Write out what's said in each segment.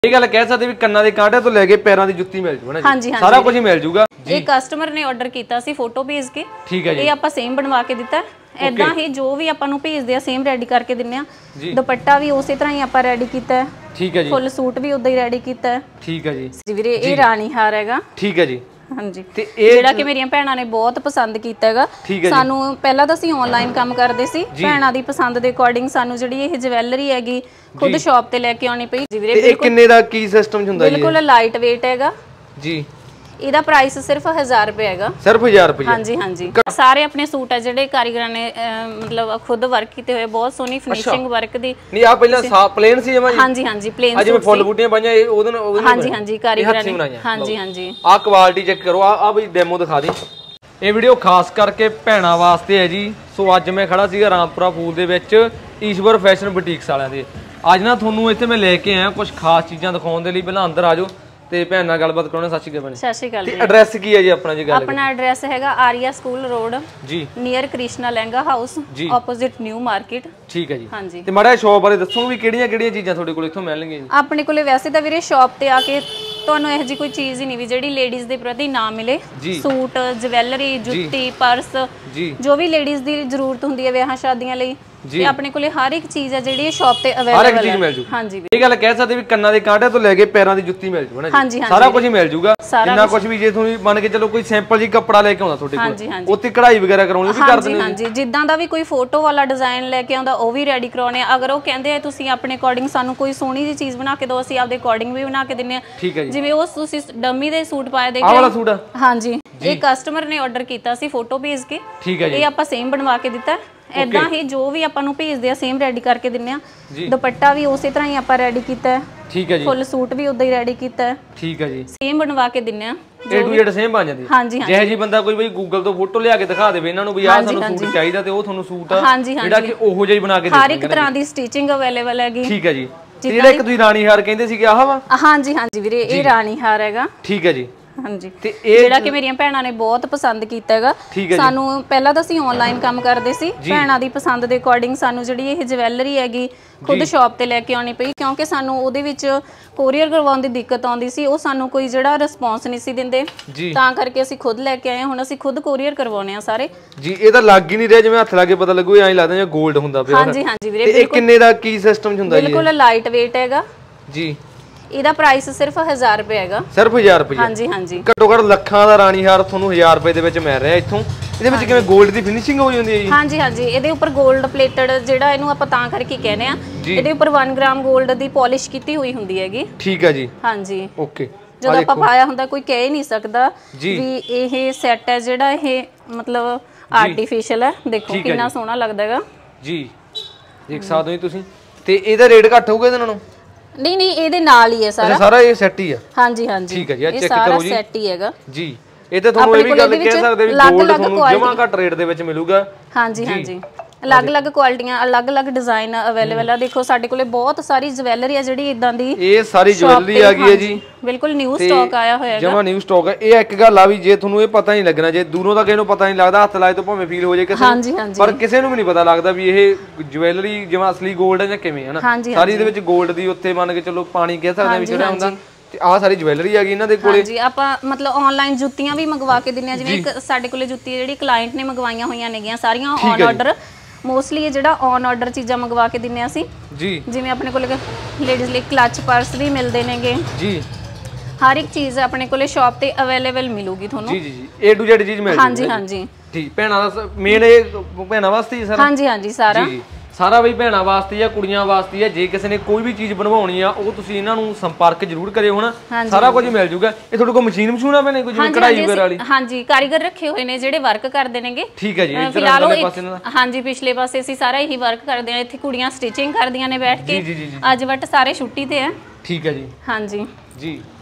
ਇਹ ਗੱਲ ਕਹਿ ਸਕਦੇ ਵੀ ਕੰਨਾਂ ਦੇ ਕਾਂਟੇ ਤੋਂ ਲੈ ਕੇ ਪੈਰਾਂ ਦੀ ਜੁੱਤੀ ਮਿਲ ਜੂਗਾ ਨਾ ਜੀ, ਸਾਰਾ ਕੁਝ ਹੀ ਮਿਲ ਜੂਗਾ। ਇਹ ਕਸਟਮਰ ਨੇ ਆਰਡਰ ਕੀਤਾ ਸੀ ਫੋਟੋ ਭੇਜ ਕੇ, ਠੀਕ ਹੈ ਜੀ। ਇਹ ਆਪਾਂ ਸੇਮ ਬਣਵਾ ਕੇ ਦਿੱਤਾ। ਇਦਾਂ ਹੀ ਜੋ ਵੀ ਆਪਾਂ ਨੂੰ ਭੇਜਦੇ ਆ ਸੇਮ ਰੈਡੀ ਕਰਕੇ ਦਿੰਨੇ ਆ। ਦੁਪੱਟਾ ਵੀ ਉਸੇ ਤਰ੍ਹਾਂ ਹੀ ਆਪਾਂ ਰੈਡੀ ਕੀਤਾ ਹੈ, ਠੀਕ ਹੈ ਜੀ। ਫੁੱਲ ਸੂਟ ਵੀ ਉਦਾਂ ਹੀ ਰੈਡੀ ਕੀਤਾ ਹੈ, ਠੀਕ ਹੈ ਜੀ ਵੀਰੇ। ਇਹ ਰਾਣੀ ਹਾਰ ਹੈਗਾ, ਠੀਕ ਹੈ ਜੀ। ਹਾਂਜੀ, ਤੇ ਇਹ ਜਿਹੜਾ ਕਿ ਮੇਰੀਆਂ ਭੈਣਾਂ ਨੇ ਬਹੁਤ ਪਸੰਦ ਕੀਤਾ ਹੈਗਾ। ਸਾਨੂੰ ਪਹਿਲਾਂ ਤਾਂ ਅਸੀਂ ਆਨਲਾਈਨ ਕੰਮ ਕਰਦੇ ਸੀ, ਭੈਣਾਂ ਦੀ ਪਸੰਦ ਦੇ ਅਕੋਰਡਿੰਗ ਸਾਨੂੰ ਜਿਹੜੀ ਇਹ ਜਵੈਲਰੀ ਹੈਗੀ ਖੁਦ ਸ਼ਾਪ ਤੇ ਲੈ ਕੇ ਆਉਣੀ ਪਈ ਜੀ ਵੀਰੇ। ਇਹ ਕਿੰਨੇ ਦਾ ਕੀ ਸਿਸਟਮ ਹੁੰਦਾ ਜੀ? ਬਿਲਕੁਲ ਲਾਈਟ weight ਹੈਗਾ ਜੀ। ਇਹਦਾ ਪ੍ਰਾਈਸ ਸਿਰਫ 1000 ਰੁਪਏ ਹੈਗਾ, ਸਿਰਫ 1000 ਰੁਪਏ। ਹਾਂਜੀ ਹਾਂਜੀ, ਸਾਰੇ ਆਪਣੇ ਸੂਟ ਆ ਜਿਹੜੇ ਕਾਰੀਗਰਾਂ ਨੇ ਮਤਲਬ ਖੁਦ ਵਰਕ ਕੀਤੇ ਹੋਏ, ਬਹੁਤ ਸੋਹਣੀ ਫਿਨਿਸ਼ਿੰਗ ਵਰਕ ਦੀ। ਨਹੀਂ ਆ ਪਹਿਲਾਂ ਪਲੇਨ ਸੀ ਜਮਾ ਜੀ? ਹਾਂਜੀ ਹਾਂਜੀ ਪਲੇਨ ਸੀ। ਜਿਵੇਂ ਫੁੱਲ ਬੂਟੀਆਂ ਪਾਈਆਂ ਉਹਦੇ ਨਾਲ? ਹਾਂਜੀ ਹਾਂਜੀ ਕਾਰੀਗਰਾਂ ਨੇ। ਹਾਂਜੀ ਹਾਂਜੀ, ਆ ਕੁਆਲਿਟੀ ਚੈੱਕ ਕਰੋ। ਆ ਬਈ ਡੈਮੋ ਦਿਖਾ ਦੇ। ਇਹ ਵੀਡੀਓ ਖਾਸ ਕਰਕੇ ਭੈਣਾਂ ਵਾਸਤੇ ਹੈ ਜੀ। ਸੋ ਅੱਜ ਮੈਂ ਖੜਾ ਸੀਗਾ ਰਾਮਪੁਰਾ ਫੂਲ ਦੇ ਵਿੱਚ ਈਸ਼ਵਰ ਫੈਸ਼ਨ ਬੁਟੀਕਸ ਵਾਲਿਆਂ ਦੇ। ਅੱਜ ਨਾ ਤੁਹਾਨੂੰ ਇੱਥੇ ਮੈਂ ਲੈ ਕੇ ਆਇਆ ਕੁਝ ਖਾਸ ਚੀਜ਼ਾਂ ਦਿਖਾਉਣ ਦੇ ਲਈ। ਪਹਿਲਾਂ ਅੰਦਰ ਆ ਜਾਓ ਤੇ ਭੈਣ ਨਾਲ ਗੱਲਬਾਤ ਕਰਾਉਣਾ। ਸਤਿ ਸ਼੍ਰੀ ਅਕਾਲ। ਸਤਿ ਸ਼੍ਰੀ ਅਕਾਲ ਜੀ। ਐਡਰੈਸ ਕੀ ਹੈ ਜੀ ਆਪਣਾ ਜੀ? ਆਪਣਾ ਐਡਰੈਸ ਹੈਗਾ ਆਰੀਆ ਸਕੂਲ ਰੋਡ ਜੀ, near Krishna Lehenga house, opposite new market. ਠੀਕ ਹੈ ਜੀ। ਹਾਂਜੀ, ਤੇ ਮਾੜਾ ਸ਼ੌਪ ਬਾਰੇ ਦੱਸੋ ਵੀ ਕਿਹੜੀਆਂ ਕਿਹੜੀਆਂ ਚੀਜ਼ਾਂ ਤੁਹਾਡੇ ਕੋਲ ਇੱਥੋਂ ਮਿਲਣਗੀਆਂ ਜੀ? ਆਪਣੇ ਕੋਲੇ ਵੈਸੇ ਤਾਂ ਵੀਰੇ ਸ਼ੌਪ ਤੇ ਆ ਕੇ ਤੁਹਾਨੂੰ ਇਹੋ ਜਿਹੀ ਕੋਈ ਚੀਜ਼ ਹੀ ਨਹੀਂ ਵੀ ਜਿਹੜੀ ਲੇਡੀਜ਼ ਦੇ ਪ੍ਰਤੀ ਨਾ ਮਿਲੇ। ਸੂਟ, ਜਵੈਲਰੀ, ਜੁੱਤੀ, ਪਰਸ, ਜੋ ਵੀ ਲੇਡੀਜ਼ ਦੀ ਜ਼ਰੂਰਤ ਹੁੰਦੀ ਹੈ ਵਿਆਹਾਂ ਸ਼ਾਦੀਆਂ ਲਈ, ਤੇ ਆਪਣੇ ਕੋਲੇ ਹਰ ਇੱਕ ਚੀਜ਼ ਹੈ ਜਿਹੜੀ ਸ਼ਾਪ ਤੇ ਅਵੇਲੇਬਲ ਹੈ। ਹਾਂਜੀ, ਇਹ ਗੱਲ ਕਹਿ ਸਕਦੇ ਵੀ ਕੰਨਾਂ ਦੇ ਕਾਂਟੇ ਤੋਂ ਲੈ ਕੇ ਪੈਰਾਂ ਦੀ ਜੁੱਤੀ ਮਿਲ ਜੂਗਾ ਨਾ ਜੀ, ਸਾਰਾ ਕੁਝ ਹੀ ਮਿਲ ਜੂਗਾ। ਇੰਨਾ ਕੁਝ ਵੀ ਜੇ ਤੁਸੀਂ ਮੰਨ ਕੇ ਚਲੋ ਕੋਈ ਸੈਂਪਲ ਜੀ ਕੱਪੜਾ ਲੈ ਕੇ ਆਉਂਦਾ ਤੁਹਾਡੇ ਕੋਲ, ਉੱਤੇ ਕਢਾਈ ਵਗੈਰਾ ਕਰਾਉਣੀ ਵੀ ਕਰ ਦਿੰਦੇ ਹੋ? ਹਾਂਜੀ, ਜਿੱਦਾਂ ਦਾ ਵੀ ਕੋਈ ਫੋਟੋ ਵਾਲਾ ਡਿਜ਼ਾਈਨ ਲੈ ਕੇ ਆਉਂਦਾ ਉਹ ਵੀ ਰੈਡੀ ਕਰਾਉਣੇ ਆ। ਅਗਰ ਉਹ ਕਹਿੰਦੇ ਆ ਤੁਸੀਂ ਆਪਣੇ ਅਕੋਰਡਿੰਗ ਸਾਨੂੰ ਕੋਈ ਸੋਹਣੀ ਜਿਹੀ ਚੀਜ਼ ਬਣਾ ਕੇ ਦਿਓ, ਅਸੀਂ ਆਪਦੇ ਅਕੋਰਡਿੰਗ ਵੀ ਬਣਾ ਕੇ ਦਿੰਨੇ ਆ। ਜਿਵੇਂ ਉਹ ਤੁਸੀਂ ਡੰਮੀ ਦੇ ਸੂਟ ਪਾਏ ਦੇਖੇ, ਆਹ ਵਾਲਾ ਸੂਟ? ਹਾਂਜੀ, ਇਹ ਕਸਟਮਰ ਨੇ ਆਰਡਰ ਕੀਤਾ ਸੀ ਫੋਟੋ ਭੇਜ ਕੇ, ਇਹ ਆਪਾਂ ਸੇਮ ਬਣਵਾ ਕੇ ਦਿੱਤਾ। ਇਦਾਂ ਹੀ ਜੋ ਵੀ ਆਪਾਂ ਨੂੰ ਭੇਜਦੇ ਆ ਸੇਮ ਰੈਡੀ ਕਰਕੇ ਦਿੰਨੇ ਆ। ਦੁਪੱਟਾ ਵੀ ਉਸੇ ਤਰ੍ਹਾਂ ਹੀ ਆਪਾਂ ਰੈਡੀ ਕੀਤਾ ਹੈ, ਠੀਕ ਹੈ ਜੀ। ਫੁੱਲ ਸੂਟ ਵੀ ਉਦਾਂ ਹੀ ਰੈਡੀ ਕੀਤਾ ਹੈ, ਠੀਕ ਹੈ ਜੀ। ਸੇਮ ਬਣਵਾ ਕੇ ਦਿੰਨੇ ਆ, A to Z ਸੇਮ ਬਣ ਜਾਂਦੀ। ਹਾਂਜੀ ਹਾਂਜੀ, ਜਿਹੇ ਜੀ ਬੰਦਾ ਕੋਈ ਬਈ ਗੂਗਲ ਤੋਂ ਫੋਟੋ ਲਿਆ ਕੇ ਦਿਖਾ ਦੇਵੇ ਇਹਨਾਂ ਨੂੰ ਵੀ ਆਹ ਸਾਨੂੰ ਸੂਟ ਚਾਹੀਦਾ, ਤੇ ਉਹ ਤੁਹਾਨੂੰ ਸੂਟ ਜਿਹੜਾ ਕਿ ਉਹੋ ਜਿਹਾ ਹੀ ਬਣਾ ਕੇ ਦੇ ਦੇਣਗੇ। ਹਰ ਇੱਕ ਤਰ੍ਹਾਂ ਦੀ ਸਟਿਚਿੰਗ ਅਵੇਲੇਬਲ ਹੈਗੀ, ਠੀਕ ਹੈ ਜੀ। ਜਿਹੜਾ ਇੱਕ ਤੁਸੀਂ ਰਾਣੀ ਹਾਰ ਕਹਿੰਦੇ ਸੀਗੇ, ਆਹ ਵਾ? ਹਾਂਜੀ ਹਾਂਜੀ ਵੀਰੇ, ਇਹ ਰਾਣੀ ਹਾਰ ਹੈਗਾ, ਠੀਕ ਹੈ ਜੀ। ਹਾਂਜੀ, ਤੇ ਜਿਹੜਾ ਕਿ ਮੇਰੀਆਂ ਭੈਣਾਂ ਨੇ ਬਹੁਤ ਪਸੰਦ ਕੀਤਾ ਹੈਗਾ। ਸਾਨੂੰ ਪਹਿਲਾਂ ਤਾਂ ਅਸੀਂ ਆਨਲਾਈਨ ਕੰਮ ਕਰਦੇ ਸੀ, ਭੈਣਾਂ ਦੀ ਪਸੰਦ ਦੇ ਅਕੋਰਡਿੰਗ ਸਾਨੂੰ ਜਿਹੜੀ ਇਹ ਜਵੈਲਰੀ ਹੈਗੀ ਖੁਦ ਸ਼ਾਪ ਤੇ ਲੈ ਕੇ ਆਉਣੀ ਪਈ, ਕਿਉਂਕਿ ਸਾਨੂੰ ਉਹਦੇ ਵਿੱਚ ਕੋਰੀਅਰ ਕਰਵਾਉਣ ਦੀ ਦਿੱਕਤ ਆਉਂਦੀ ਸੀ। ਉਹ ਸਾਨੂੰ ਕੋਈ ਜਿਹੜਾ ਰਿਸਪੌਂਸ ਨਹੀਂ ਸੀ ਦਿੰਦੇ, ਤਾਂ ਕਰਕੇ ਅਸੀਂ ਖੁਦ ਲੈ ਕੇ ਆਏ। ਹੁਣ ਅਸੀਂ ਖੁਦ ਕੋਰੀਅਰ ਕਰਵਾਉਣੇ ਆ ਸਾਰੇ ਜੀ। ਇਹ ਤਾਂ ਲੱਗ ਹੀ ਨਹੀਂ ਰਿਹਾ, ਜਿਵੇਂ ਹੱਥ ਲਾ ਕੇ ਪਤਾ ਲੱਗੂ ਐਂ ਲੱਗਦਾ ਜਿਵੇਂ 골ਡ ਹੁੰਦਾ ਪਿਆ। ਹਾਂਜੀ ਹਾਂਜੀ ਵੀਰੇ, ਇਹ ਕਿੰਨੇ ਦਾ ਕੀ ਸਿਸਟਮ ਹੁੰਦਾ ਜੀ? ਬਿਲਕੁਲ ਲਾਈਟ weight ਹੈਗਾ ਜੀ। ਇਹਦਾ ਪ੍ਰਾਈਸ ਸਿਰਫ 1000 ਰੁਪਏ ਹੈਗਾ, ਸਿਰਫ 1000 ਰੁਪਏ। ਹਾਂਜੀ ਹਾਂਜੀ, ਘੱਟੋ ਘੱਟ ਲੱਖਾਂ ਦਾ ਰਾਣੀ ਹਾਰ ਤੁਹਾਨੂੰ 1000 ਰੁਪਏ ਦੇ ਵਿੱਚ ਮਿਲ ਰਿਹਾ ਇੱਥੋਂ। ਇਹਦੇ ਵਿੱਚ ਕਿਵੇਂ 골ਡ ਦੀ ਫਿਨਿਸ਼ਿੰਗ ਹੋ ਜਾਂਦੀ ਹੈ ਜੀ? ਹਾਂਜੀ ਹਾਂਜੀ, ਇਹਦੇ ਉੱਪਰ 골ਡ ਪਲੇਟਡ, ਜਿਹੜਾ ਇਹਨੂੰ ਆਪਾਂ ਤਾਂ ਕਰਕੇ ਕਹਿੰਦੇ ਆ, ਇਹਦੇ ਉੱਪਰ 1 ਗ੍ਰਾਮ 골ਡ ਦੀ ਪਾਲਿਸ਼ ਕੀਤੀ ਹੋਈ ਹੁੰਦੀ ਹੈਗੀ। ਠੀਕ ਹੈ ਜੀ। ਹਾਂਜੀ, ਓਕੇ। ਜਦੋਂ ਆਪਾਂ ਪਾਇਆ ਹੁੰਦਾ ਕੋਈ ਕਹਿ ਨਹੀਂ ਸਕਦਾ ਵੀ ਇਹ ਸੈੱਟ ਹੈ ਜਿਹੜਾ ਇਹ ਮਤਲਬ ਆਰਟੀਫੀਸ਼ੀਅਲ ਹੈ। ਦੇਖੋ ਕਿੰਨਾ ਸੋਹਣਾ ਲੱਗਦਾ ਹੈਗਾ ਜੀ, ਦੇਖ ਸਕਦੇ ਹੋ ਤੁਸੀਂ। ਤੇ ਇਹਦਾ ਰੇਟ ਘੱਟ ਹੋਊਗਾ ਇਹਦੇ ਨਾਲੋਂ? ਨਹੀਂ ਨਹੀਂ, ਇਹਦੇ ਨਾਲ ਹੀ ਹੈ ਸਾਰਾ, ਸਾਰਾ ਇਹ ਸੈੱਟ ਹੀ ਆ। ਹਾਂਜੀ ਹਾਂਜੀ, ਠੀਕ ਹੈ ਜੀ। ਚੈੱਕ ਕਰੋ ਜੀ, ਸੈੱਟ ਹੀ ਹੈਗਾ ਜੀ। ਇਹ ਤੇ ਤੁਹਾਨੂੰ ਇਹ ਵੀ ਗੱਲ ਕਹਿ ਸਕਦੇ ਵੀ 골ਡ ਤੁਹਾਨੂੰ ਜਮਾਂ ਘੱਟ ਰੇਟ ਦੇ ਵਿੱਚ ਮਿਲੂਗਾ। ਹਾਂਜੀ ਹਾਂਜੀ, ਅਲੱਗ-ਅਲੱਗ ਕੁਆਲਿਟੀਆਂ, ਅਲੱਗ-ਅਲੱਗ ਡਿਜ਼ਾਈਨ ਅਵੇਲੇਬਲ ਆ। ਦੇਖੋ ਸਾਡੇ ਕੋਲੇ ਬਹੁਤ ਸਾਰੀ ਜਵੈਲਰੀ ਆ ਜਿਹੜੀ ਇਦਾਂ ਦੀ, ਇਹ ਸਾਰੀ ਜਵੈਲਰੀ ਆ ਗਈ ਹੈ ਜੀ, ਬਿਲਕੁਲ ਨਿਊ ਸਟਾਕ ਆਇਆ ਹੋਇਆ ਹੈਗਾ, ਜਮਾਂ ਨਿਊ ਸਟਾਕ ਹੈ। ਇਹ ਇੱਕ ਗੱਲ ਆ ਵੀ ਜੇ ਤੁਹਾਨੂੰ ਇਹ ਪਤਾ ਨਹੀਂ ਲੱਗਣਾ, ਜੇ ਦੂਰੋਂ ਤਾਂ ਕਿਸੇ ਨੂੰ ਪਤਾ ਨਹੀਂ ਲੱਗਦਾ, ਹੱਥ ਲਾਏ ਤੋਂ ਭਾਵੇਂ ਫੀਲ ਹੋ ਜਾਏ ਕਿਸੇ ਨੂੰ, ਪਰ ਕਿਸੇ ਨੂੰ ਵੀ ਨਹੀਂ ਪਤਾ ਲੱਗਦਾ ਵੀ ਇਹ ਜਵੈਲਰੀ ਜਿਵੇਂ ਅਸਲੀ 골ਡ ਹੈ ਜਾਂ ਕਿਵੇਂ ਹੈ ਨਾ। ਸਾਰੀ ਇਹਦੇ ਵਿੱਚ 골ਡ ਦੀ ਉੱਤੇ ਮੰਨ ਕੇ ਚਲੋ ਪਾਣੀ ਕਹਿ ਸਕਦੇ ਵੀ ਜਿਹੜਾ ਹੁੰਦਾ। ਤੇ ਆਹ ਸਾਰੀ ਜਵੈਲਰੀ ਆ ਗਈ ਇਹਨਾਂ ਦੇ ਕੋਲੇ। ਹਾਂਜੀ, ਆਪਾਂ ਮਤਲਬ ਆਨਲਾਈਨ ਜੁੱਤੀਆਂ ਵੀ ਮੰਗਵਾ ਕੇ ਦਿੰਨੇ ਆ। ਜਿਵੇਂ ਇੱਕ ਸਾਡੇ ਕੋਲੇ ਜੁੱਤੀ ਜਿਹੜੀ ਕਲਾਇੰਟ ਨੇ ਮੰਗਵਾਈਆਂ ਹੋਈਆਂ ਨੇਗੀਆਂ ਸਾਰੀਆਂ ਔਨ ਆਰਡਰ। ਮੋਸਟਲੀ ਇਹ ਜਿਹੜਾ ਔਨ ਆਰਡਰ ਚੀਜ਼ਾਂ ਮੰਗਵਾ ਕੇ ਦਿੰਨੇ ਆ ਅਸੀਂ ਜੀ। ਜਿਵੇਂ ਆਪਣੇ ਕੋਲੇ ਲੇਡੀਜ਼ ਲਈ ਕਲਚ ਪਰਸ ਵੀ ਮਿਲਦੇ ਨੇਗੇ ਜੀ। ਹਰ ਇੱਕ ਚੀਜ਼ ਆਪਣੇ ਕੋਲੇ ਸ਼ਾਪ ਤੇ ਅਵੇਲੇਬਲ ਮਿਲੂਗੀ ਤੁਹਾਨੂੰ ਜੀ ਜੀ ਜੀ। A to Z ਚੀਜ਼ ਮਿਲ ਜੂਗੀ। ਹਾਂਜੀ ਹਾਂਜੀ, ਠੀਕ। ਭੈਣਾਂ ਦਾ ਮੇਨ ਇਹ ਭੈਣਾਂ ਵਾਸਤੇ ਹੀ ਸਾਰਾ? ਹਾਂਜੀ ਹਾਂਜੀ, ਸਾਰਾ ਜੀ ਸਾਰਾ ਬਈ ਭੈਣਾਂ ਵਾਸਤੇ ਜਾਂ ਕੁੜੀਆਂ ਵਾਸਤੇ ਹੈ। ਜੇ ਕਿਸੇ ਨੇ ਕੋਈ ਵੀ ਚੀਜ਼ ਬਣਵਾਉਣੀ ਆ ਉਹ ਤੁਸੀਂ ਇਹਨਾਂ ਨੂੰ ਸੰਪਰਕ ਜ਼ਰੂਰ ਕਰਿਓ ਹੁਣ, ਸਾਰਾ ਕੁਝ ਮਿਲ ਜੂਗਾ। ਇਹ ਤੁਹਾਡੇ ਕੋਲ ਮਸ਼ੀਨ ਮਸ਼ੂਨਾ ਬਣੇ ਕੋਈ ਜਿਵੇਂ ਕਢਾਈ ਵਗੈਰਾ ਵਾਲੀ? ਹਾਂਜੀ, ਕਾਰੀਗਰ ਰੱਖੇ ਹੋਏ ਨੇ ਜਿਹੜੇ ਵਰਕ ਕਰਦੇ ਨੇਗੇ। ਠੀਕ ਹੈ ਜੀ। ਫਿਲਹਾਲ ਹਾਂਜੀ ਪਿਛਲੇ ਪਾਸੇ ਅਸੀਂ ਸਾਰਾ ਇਹੀ ਵਰਕ ਕਰਦੇ ਆ। ਇੱਥੇ ਕੁੜੀਆਂ ਸਟਿਚਿੰਗ ਕਰਦੀਆਂ ਨੇ ਬੈਠ ਕੇ। ਅੱਜ ਬਟ ਸਾਰੇ ਛੁੱਟੀ ਤੇ ਆ। ਠੀਕ ਹੈ ਜੀ। ਹਾਂਜੀ ਜੀ,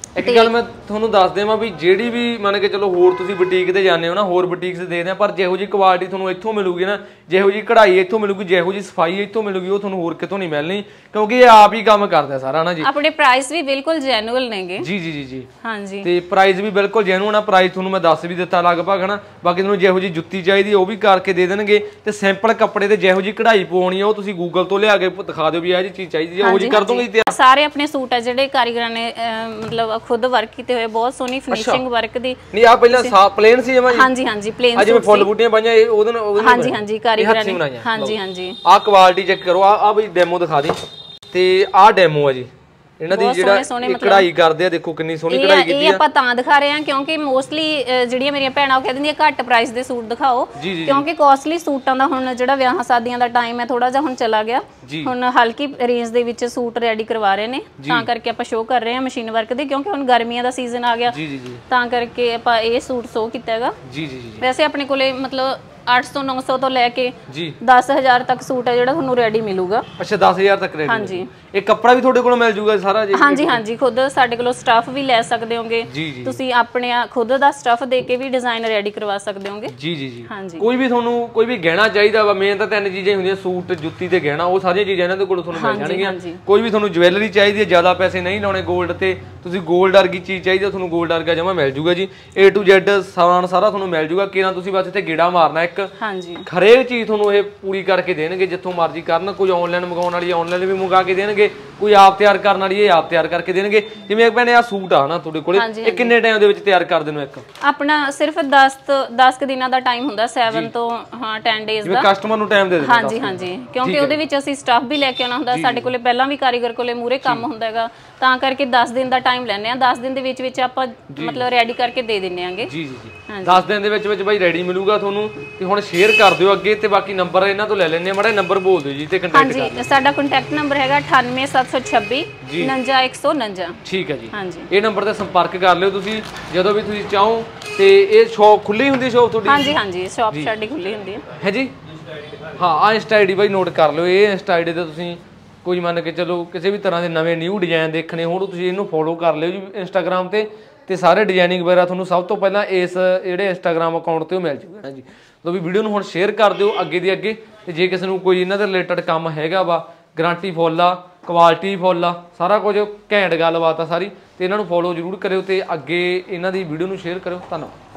ਇੱਕ ਗੱਲ ਮੈਂ ਤੁਹਾਨੂੰ ਦੱਸ ਦੇਵਾਂ ਵੀ ਜਿਹੜੀ ਵੀ ਮੰਨ ਕੇ ਚਲੋ ਹੋਰ ਤੁਸੀਂ ਬੁਟੀਕ ਤੇ ਜਾਂਦੇ ਹੋ ਨਾ, ਹੋਰ ਬੁਟੀਕਸ ਦੇਖਦੇ ਆ, ਪਰ ਜਿਹੋ ਜੀ ਕੁਆਲਿਟੀ ਤੁਹਾਨੂੰ ਇੱਥੋਂ ਮਿਲੂਗੀ ਨਾ, ਜਿਹੋ ਜੀ ਕਢਾਈ ਇੱਥੋਂ ਮਿਲੂਗੀ, ਜਿਹੋ ਜੀ ਸਫਾਈ ਇੱਥੋਂ ਮਿਲੂਗੀ, ਉਹ ਤੁਹਾਨੂੰ ਹੋਰ ਕਿਤੋਂ ਨਹੀਂ ਮਿਲਣੀ, ਕਿਉਂਕਿ ਇਹ ਆਪ ਹੀ ਕੰਮ ਕਰਦਾ ਸਾਰਾ ਨਾ ਜੀ। ਆਪਣੇ ਪ੍ਰਾਈਸ ਵੀ ਬਿਲਕੁਲ ਜੈਨੂਅਲ ਨੇਗੇ। ਜੀ ਜੀ ਜੀ ਜੀ ਹਾਂਜੀ, ਤੇ ਪ੍ਰਾਈਸ ਵੀ ਬਿਲਕੁਲ ਜੈਨੂਅਲ ਆ। ਪ੍ਰਾਈਸ ਤੁਹਾਨੂੰ ਮੈਂ ਦੱਸ ਵੀ ਦਿੱਤਾ ਲਗਭਗ ਹਨਾ। ਬਾਕੀ ਤੁਹਾਨੂੰ ਜਿਹੋ ਜੀ ਜੁੱਤੀ ਚਾਹੀਦੀ ਉਹ ਵੀ ਕਰਕੇ ਦੇ ਦੇਣਗੇ, ਤੇ ਸਿੰਪਲ ਕੱਪੜੇ ਤੇ ਜਿਹੋ ਜੀ ਕਢਾਈ ਪਵਾਉਣੀ ਆ ਉਹ ਤੁਸੀਂ ਗੂਗਲ ਤੋਂ ਲਿਆ ਕੇ ਦਿਖਾ ਦਿਓ ਵੀ ਇਹ ਜੀ ਚੀਜ਼ ਚਾਹੀਦੀ ਹੈ, ਉਹ ਜੀ ਕਰ ਦੋਗੇ। ਸਾਰੇ ਆਪਣੇ ਸੂਟ ਆ ਜਿਹੜੇ ਕਾਰੀਗਰਾਂ ਨੇ ਮਤਲਬ ਖੁਦ ਵਰਕ ਕੀਤੇ ਹੋਏ, ਬਹੁਤ ਸੋਹਣੀ ਫਿਨਿਸ਼ਿੰਗ ਵਰਕ ਦੀ। ਨਹੀਂ ਆ ਪਹਿਲਾਂ ਪਲੇਨ ਸੀ ਜਮਾ ਜੀ? ਹਾਂਜੀ ਹਾਂਜੀ ਪਲੇਨ। ਜਿਵੇਂ ਫੁੱਲ ਬੂਟੀਆਂ ਪਾਈਆਂ ਉਹਦੇ ਨਾਲ? ਹਾਂਜੀ ਹਾਂਜੀ ਕਾਰੀਗਰਾਂ ਨੇ। ਹਾਂਜੀ ਹਾਂਜੀ ਆ ਕੁਆਲਿਟੀ ਚੈੱਕ ਕਰੋ। ਆ ਬਈ ਡੈਮੋ ਦਿਖਾ ਦੇ। ਤੇ ਆ ਡੈਮੋ ਆ ਜੀ ਇਹਨਾਂ ਦੀ, ਜਿਹੜਾ ਕਢਾਈ ਕਰਦੇ ਆ, ਦੇਖੋ ਕਿੰਨੀ ਸੋਹਣੀ ਕਢਾਈ ਕੀਤੀ ਆ। ਇਹ ਆਪਾਂ ਤਾਂ ਦਿਖਾ ਰਹੇ ਹਾਂ ਕਿਉਂਕਿ ਮੋਸਟਲੀ ਜਿਹੜੀਆਂ ਮੇਰੀਆਂ ਭੈਣਾਂ ਉਹ ਕਹਿ ਦਿੰਦੀਆਂ ਘੱਟ ਪ੍ਰਾਈਸ ਦੇ ਸੂਟ ਦਿਖਾਓ, ਕਿਉਂਕਿ ਕੋਸਟਲੀ ਸੂਟਾਂ ਦਾ ਹੁਣ ਜਿਹੜਾ ਵਿਆਹਾਂ ਸ਼ਾਦੀਆਂ ਦਾ ਟਾਈਮ ਹੈ ਥੋੜਾ ਜਿਹਾ ਹੁਣ ਚਲਾ ਗਿਆ। ਹੁਣ ਹਲਕੀ ਰੇਂਜ ਦੇ ਵਿੱਚ ਸੂਟ ਰੈਡੀ ਕਰਵਾ ਰਹੇ ਨੇ, ਤਾਂ ਕਰਕੇ ਆਪਾਂ ਸ਼ੋਅ ਕਰ ਰਹੇ ਹਾਂ ਮਸ਼ੀਨ ਵਰਕ ਦੇ, ਕਿਉਂਕਿ ਹੁਣ ਗਰਮੀਆਂ ਦਾ ਸੀਜ਼ਨ ਆ ਗਿਆ, ਤਾਂ ਕਰਕੇ ਆਪਾਂ ਇਹ ਸੂਟ ਸ਼ੋਅ ਕੀਤਾ ਹੈਗਾ। ਵੈਸੇ ਆਪਣੇ ਕੋਲੇ ਮਤਲਬ 800 900 ਤੋਂ ਲੈ ਕੇ 10,000 ਤੱਕ ਸੂਟ ਹੈ ਜਿਹੜਾ ਤੁਹਾਨੂੰ ਰੈਡੀ ਮਿਲੂਗਾ। ਅੱਛਾ 10,000 ਤੱਕ ਰੈਡੀ? ਹਾਂਜੀ। ਇਹ ਕੱਪੜਾ ਵੀ ਤੁਹਾਡੇ ਕੋਲ ਮਿਲ ਜੂਗਾ ਸਾਰਾ ਜੀ? ਹਾਂਜੀ ਹਾਂਜੀ ਖੁਦ ਸਾਡੇ ਕੋਲੋਂ ਸਟਫ ਵੀ ਲੈ ਸਕਦੇ ਹੋਗੇ ਤੁਸੀਂ, ਆਪਣੇ ਖੁਦ ਦਾ ਸਟਫ ਦੇ ਕੇ ਵੀ ਡਿਜ਼ਾਈਨ ਰੈਡੀ ਕਰਵਾ ਸਕਦੇ ਹੋਗੇ। ਜੀ ਜੀ ਜੀ ਹਾਂਜੀ। ਕੋਈ ਵੀ ਤੁਹਾਨੂੰ ਕੋਈ ਵੀ ਗਹਿਣਾ ਚਾਹੀਦਾ ਵਾ, ਮੇਨ ਤਾਂ 3 ਚੀਜ਼ਾਂ ਹੁੰਦੀਆਂ, ਸੂਟ, ਜੁੱਤੀ ਤੇ ਗਹਿਣਾ, ਉਹ ਸਾਰੀਆਂ ਚੀਜ਼ਾਂ ਇਹਨਾਂ ਦੇ ਕੋਲ ਤੁਹਾਨੂੰ ਮਿਲ ਜਾਣਗੀਆਂ। ਕੋਈ ਵੀ ਤੁਹਾਨੂੰ ਜਵੈਲਰੀ ਚਾਹੀਦੀ ਹੈ, ਜ਼ਿਆਦਾ ਪੈਸੇ ਨਹੀਂ ਲਾਉਣੇ 골ਡ ਤੇ, ਤੁਸੀਂ 골ਡ ਵਰਗੀ ਚੀਜ਼ ਚਾਹੀਦੀ ਹੈ, ਤੁਹਾਨੂੰ 골ਡ ਵਰਗਾ ਜਮਾ ਮਿਲ ਜੂਗਾ ਜੀ। A to Z ਸਮਾਨ ਸਾਰਾ ਤੁਹਾਨੂੰ ਮਿਲ ਜੂਗਾ। ਕਿਹਨਾਂ ਤੁਸੀਂ ਬਸ ਇੱਥੇ ਗੇੜਾ ਮਾਰਨਾ ਇੱਕ। ਹਾਂਜੀ ਹਰੇਕ ਚੀਜ਼ ਤੁਹਾਨੂੰ ਇਹ ਪੂਰੀ ਕਰਕੇ ਦੇਣਗੇ, ਜਿੱਥੋਂ ਮਰਜ਼ੀ ਕਰਨ। ਕੋਈ ਆਨਲਾਈਨ ਮੰਗਾਉਣ ਵਾਲੀ ਆਨਲਾਈਨ ਵੀ ਮੰਗਾ ਕੇ ਦੇਣਗੇ, ਕੋਈ ਆਪ ਤਿਆਰ ਕਰਨ ਵਾਲੀ ਇਹ ਆਪ ਤਿਆਰ ਕਰਕੇ ਦੇਣਗੇ। ਜਿਵੇਂ ਇੱਕ ਭੈਣੇ ਆ ਸੂਟ ਆ ਨਾ ਤੁਹਾਡੇ ਕੋਲੇ, ਇਹ ਕਿੰਨੇ ਟਾਈਮ ਦੇ ਵਿੱਚ ਤਿਆਰ ਕਰ ਦੇਣੋ ਇੱਕ? ਆਪਣਾ ਸਿਰਫ 10 ਦਿਨਾਂ ਦਾ ਟਾਈਮ ਹੁੰਦਾ, 7 ਤੋਂ 10 ਡੇਜ਼ ਦਾ। ਕਸਟਮਰ ਨੂੰ ਟਾਈਮ ਦੇ ਦੇਣਾ? ਹਾਂਜੀ ਹਾਂਜੀ, ਕਿਉਂਕਿ ਉਹਦੇ ਵਿੱਚ ਅਸੀਂ ਸਟਾਫ ਵੀ ਲੈ ਕੇ ਆਉਣਾ ਹੁੰਦਾ, ਸਾਡੇ ਕੋਲੇ ਪਹਿਲਾਂ ਵੀ ਕਾਰੀਗਰ ਕੋਲੇ ਮੂਰੇ ਕੰਮ ਹੁੰਦਾ ਹੈਗਾ, ਤਾਂ ਕਰਕੇ 10 ਦਿਨ ਦਾ ਟਾਈਮ ਲੈਂਦੇ ਆ। 10 ਦਿਨ ਦੇ ਵਿੱਚ ਵਿੱਚ ਆਪਾਂ ਮਤਲਬ ਰੈਡੀ ਕਰਕੇ ਦੇ ਦਿੰਨੇ ਆਂਗੇ। ਜੀ ਜੀ ਜੀ 10 ਦਿਨ ਦੇ ਵਿੱਚ ਵਿੱਚ ਬਾਈ ਰੈਡੀ ਮਿਲੂਗਾ ਤੁਹਾਨੂੰ। ਤੇ ਹੁਣ ਸ਼ੇਅਰ ਕਰ ਦਿਓ ਅੱਗੇ, ਤੇ ਬਾਕੀ ਨੰਬਰ ਇਹਨਾਂ ਤੋਂ ਲੈ ਲੈਣੇ ਆ। ਮਾੜਾ ਨੰਬਰ ਬੋਲ ਦਿਓ ਜੀ ਤੇ ਕੰਟੈਕਟ ਕਰ। ਹਾਂਜੀ ਸਾਡਾ ਕੰਟੈਕਟ ਨੰਬਰ ਹੈਗਾ 98726 49149। ਠੀਕ ਹੈ ਜੀ। ਹਾਂਜੀ ਇਹ ਨੰਬਰ ਤੇ ਸੰਪਰਕ ਕਰ ਲਿਓ ਤੁਸੀਂ ਜਦੋਂ ਵੀ ਤੁਸੀਂ ਚਾਹੋ। ਤੇ ਇਹ ਸ਼ੌਪ ਖੁੱਲੀ ਹੁੰਦੀ ਸ਼ੌਪ ਤੁਹਾਡੀ? ਹਾਂਜੀ ਹਾਂਜੀ ਸ਼ੌਪ ਸਾਡੀ ਖੁੱਲੀ ਹੁੰਦੀ ਹੈ ਜੀ। ਹਾਂ ਆ ਇੰਸਟਾ ਆਈਡੀ ਬਾਈ ਨੋਟ ਕਰ ਲਿਓ। ਇਹ ਇੰਸਟਾ ਆਈਡੀ ਤੇ ਤੁਸੀਂ ਕੋਈ ਮੰਨ ਕੇ ਚਲੋ ਕਿਸੇ ਵੀ ਤਰ੍ਹਾਂ ਦੇ ਨਵੇਂ ਨਿਊ ਡਿਜ਼ਾਈਨ ਦੇਖਣੇ ਹੋਣ, ਤੁਸੀਂ ਇਹਨੂੰ ਫੋਲੋ ਕਰ ਲਿਓ ਜੀ ਇੰਸਟਾਗ੍ਰਾਮ ਤੇ ਸਾਰੇ ਡਿਜ਼ਾਈਨਿੰਗ ਵਗੈਰਾ ਤੁਹਾਨੂੰ ਸਭ ਤੋਂ ਪਹਿਲਾਂ ਇਸ ਜਿਹੜੇ ਇੰਸਟਾਗ੍ਰਾਮ ਅਕਾਊਂਟ ਤੇ ਉਹ ਮਿਲ ਜੂਗਾ ਜੀ। ਤਾਂ ਵੀ ਵੀਡੀਓ ਨੂੰ ਹੁਣ ਸ਼ੇਅਰ ਕਰ ਦਿਓ ਅੱਗੇ ਦੀ ਅੱਗੇ। ਤੇ ਜੇ ਕਿਸੇ ਨੂੰ ਕੋਈ ਇਹਨਾਂ ਦੇ ਰਿਲੇਟਡ ਕੰਮ ਹੈਗਾ ਵਾ, ਗਾਰੰਟੀ ਫੁੱਲ ਆ, ਕੁਆਲਿਟੀ ਫੁੱਲ ਆ, ਸਾਰਾ ਕੁਝ ਘੈਂਟ ਗੱਲਬਾਤ ਆ ਸਾਰੀ, ਤੇ ਇਹਨਾਂ ਨੂੰ ਫੋਲੋ ਜ਼ਰੂਰ ਕਰਿਓ ਤੇ ਅੱਗੇ ਇਹਨਾਂ ਦੀ ਵੀਡੀਓ ਨੂੰ ਸ਼ੇਅਰ ਕਰਿਓ। ਧੰਨਵਾਦ।